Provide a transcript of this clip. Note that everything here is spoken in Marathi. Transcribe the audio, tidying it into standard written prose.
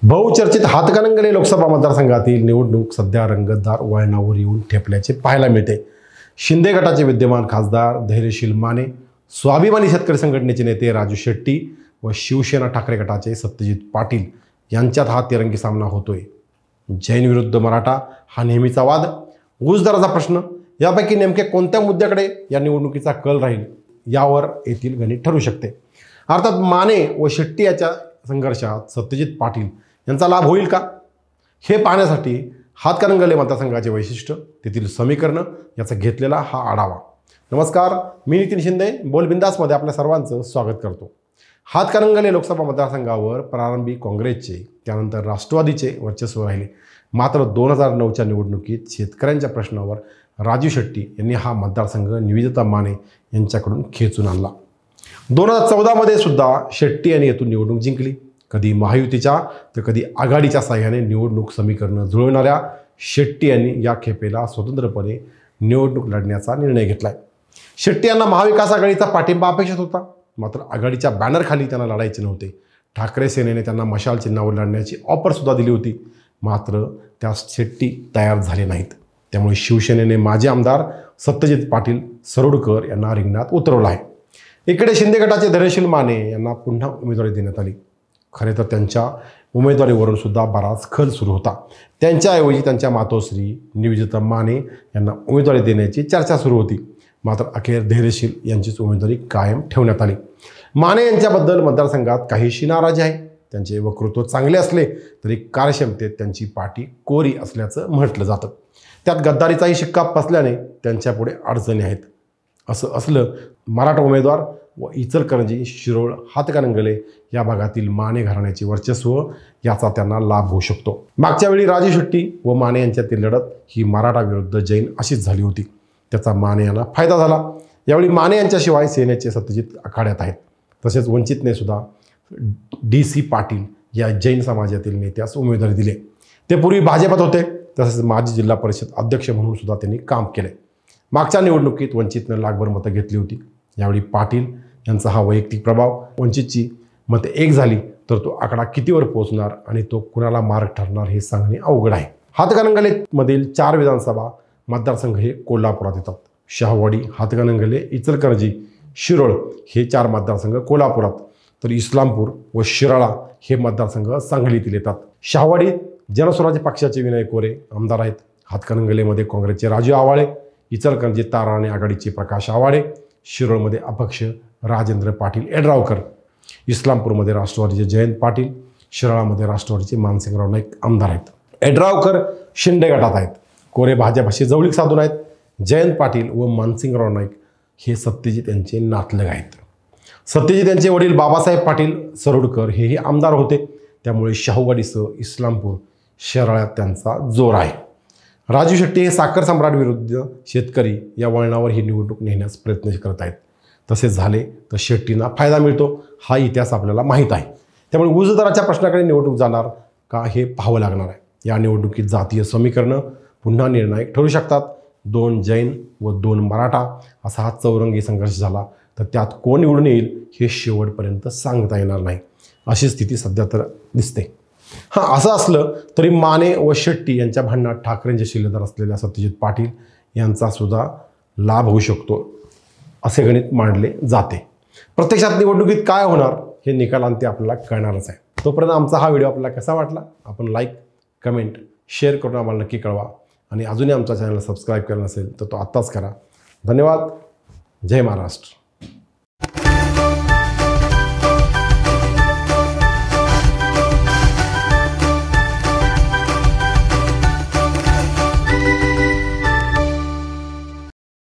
बहुचर्चित हातकणंगले लोकसभा मतदारसंघातील निवडणूक सध्या रंगतदार वळणावर येऊन ठेपल्याचे पाहायला मिळते। शिंदे गटाचे विद्यमान खासदार धैर्यशील माने, स्वाभिमानी शेतकरी संघटनेचे नेते राजू शेट्टी व शिवसेना ठाकरे गटाचे सत्यजित पाटील यांच्यात हा तिरंगी सामना होतोय। जैन विरुद्ध मराठा हा नेहमीचा वाद, ऊस दराचा प्रश्न, यापैकी नेमके कोणत्या मुद्द्याकडे या निवडणुकीचा कल राहील यावर येथील गणित ठरू शकते। अर्थात माने व शेट्टी याच्या संघर्षात सत्यजित पाटील यांचा लाभ होईल का, हे पाहण्यासाठी हातकणंगले मतदारसंघाचे वैशिष्ट्य, तेथील समीकरण याचा घेतलेला हा आढावा। नमस्कार, मी नितीन शिंदे बोल बिंदासमध्ये आपल्या सर्वांचं स्वागत करतो। हातकणंगले लोकसभा मतदारसंघावर प्रारंभी काँग्रेसचे, त्यानंतर राष्ट्रवादीचे वर्चस्व राहिले। मात्र 2009च्या निवडणुकीत शेतकऱ्यांच्या प्रश्नावर राजू शेट्टी यांनी हा मतदारसंघ निवेदिता माने यांच्याकडून खेचून आणला। 2014मध्ये सुद्धा शेट्टी यांनी येथून निवडणूक जिंकली। कधी महायुतीच्या तर कधी आघाडीच्या साह्याने निवडणूक समीकरण जुळवणाऱ्या शेट्टी यांनी या खेपेला स्वतंत्रपणे निवडणूक लढण्याचा निर्णय घेतलाय। शेट्टी यांना महाविकास आघाडीचा पाठिंबा अपेक्षित होता, मात्र आघाडीच्या बॅनरखाली त्यांना लढायचे नव्हते। ठाकरे सेनेने त्यांना मशाल चिन्हावर लढण्याची ऑफर सुद्धा दिली होती, मात्र त्या शेट्टी तयार झाले नाहीत। त्यामुळे शिवसेनेने माजी आमदार सत्यजित पाटील सरोडकर यांना रिंगणात उतरवलं आहे। इकडे शिंदे गटाचे धैर्यशील माने यांना पुन्हा उमेदवारी देण्यात आली। खरे तर त्यांच्या उमेदवारीवरून सुद्धा बराच खल सुरू होता। त्यांच्याऐवजी त्यांच्या मातोश्री निवेदिता माने यांना उमेदवारी देण्याची चर्चा सुरू होती, मात्र अखेर धैर्यशील यांचीच उमेदवारी कायम ठेवण्यात आली। माने यांच्याबद्दल मतदारसंघात काहीशी नाराजी आहे। त्यांचे वक्तृत्व चांगले असले तरी कार्यक्षमतेत त्यांची पाठी कोरी असल्याचं म्हटलं जातं। त्यात गद्दारीचाही शिक्का बसल्याने त्यांच्यापुढे अडचणी आहेत। असं असलं मराठा उमेदवार व इचलकरंजी, शिरोळ, हातकणंगले या भागातील माने घराण्याचे वर्चस्व याचा त्यांना लाभ होऊ शकतो। मागच्या वेळी राजू शेट्टी व माने यांच्यातील लढत ही मराठा विरुद्ध जैन अशीच झाली होती, त्याचा माने यांना फायदा झाला। यावेळी माने यांच्याशिवाय सेनेचे सत्यजित आखाड्यात आहेत। तसेच वंचितने सुद्धा DC पाटील या जैन समाजातील नेत्यास उमेदवारी दिली। ते पूर्वी भाजपात होते, तसेच माजी जिल्हा परिषद अध्यक्ष म्हणून सुद्धा त्यांनी काम केले। मागच्या निवडणुकीत वंचितने लाखभर मतं घेतली होती। यावेळी पाटील यांचा हा वैयक्तिक प्रभाव, वंचितची मते एक झाली तर तो आकडा कितीवर पोहोचणार आणि तो कुणाला मार्ग ठरणार हे सांगणे अवघड आहे। हातकणंगलेमधील 4 विधानसभा मतदारसंघ हे कोल्हापुरात येतात। शाहूवाडी, हातकणंगले, इचलकरंजी, शिरोळ हे 4 मतदारसंघ कोल्हापुरात, तर इस्लामपूर व शिराळा हे मतदारसंघ सांगलीतील येतात। शाहूवाडीत जनस्वराज्य पक्षाचे विनय कोरे आमदार आहेत। हातकणंगलेमध्ये काँग्रेसचे राजू आवाळे, इचलकरंजी ताराणे आघाडीचे प्रकाश आवाळे, शिरोळमध्ये अपक्ष राजेंद्र पाटील एड्रावकर, इस्लामपूरमध्ये राष्ट्रवादीचे जयंत पाटील, शिराळामध्ये राष्ट्रवादीचे मानसिंगराव नाईक आमदार आहेत। एड्रावकर शिंदे गटात आहेत। कोरे भाजपाशी जवळीक साधून आहेत। जयंत पाटील व मानसिंगराव नाईक हे सत्यजित यांचे नातलग आहेत। सत्यजित यांचे वडील बाबासाहेब पाटील सरोडकर हेही आमदार होते, त्यामुळे शाहूवाडीसह इस्लामपूर, शिराळ्यात त्यांचा जोर आहे। राजू शेट्टी हे साखर सम्राट विरुद्ध शेतकरी या वळणावर ही निवडणूक नेण्यास प्रयत्न करत आहेत। तसेच झाले तर शेट्टींना फायदा मिळतो हा इतिहास आपल्याला माहीत आहे। त्यामुळे ऊस दराच्या प्रश्नाकडे निवडणूक जाणार का हे पाहावं लागणार आहे। या निवडणुकीत जातीय समीकरणं पुन्हा निर्णायक ठरू शकतात। 2 जैन व 2 मराठा असा हा चौरंगी संघर्ष झाला तर त्यात कोण निवडून येईल हे शेवटपर्यंत सांगता येणार नाही, अशी स्थिती सध्या तर दिसते। असं असलं तरी माने व शेट्टी यांच्या भांडणात ठाकरेंचे शिलेदार असलेल्या सत्यजित पाटील यांचा सुद्धा लाभ होऊ शकतो असे गणित मांडले जाते। प्रत्यक्षात निवडणुकीत काय होणार हे निकालांती आपल्याला कळणारच आहे। तोपर्यंत आमचा हा व्हिडिओ आपल्याला कसा वाटला आपण लाईक, कमेंट, शेअर करून आम्हाला नक्की कळवा आणि अजूनही आमच्या चॅनलला सबस्क्राईब केलं नसेल तर तो आत्ताच करा। धन्यवाद। जय महाराष्ट्र।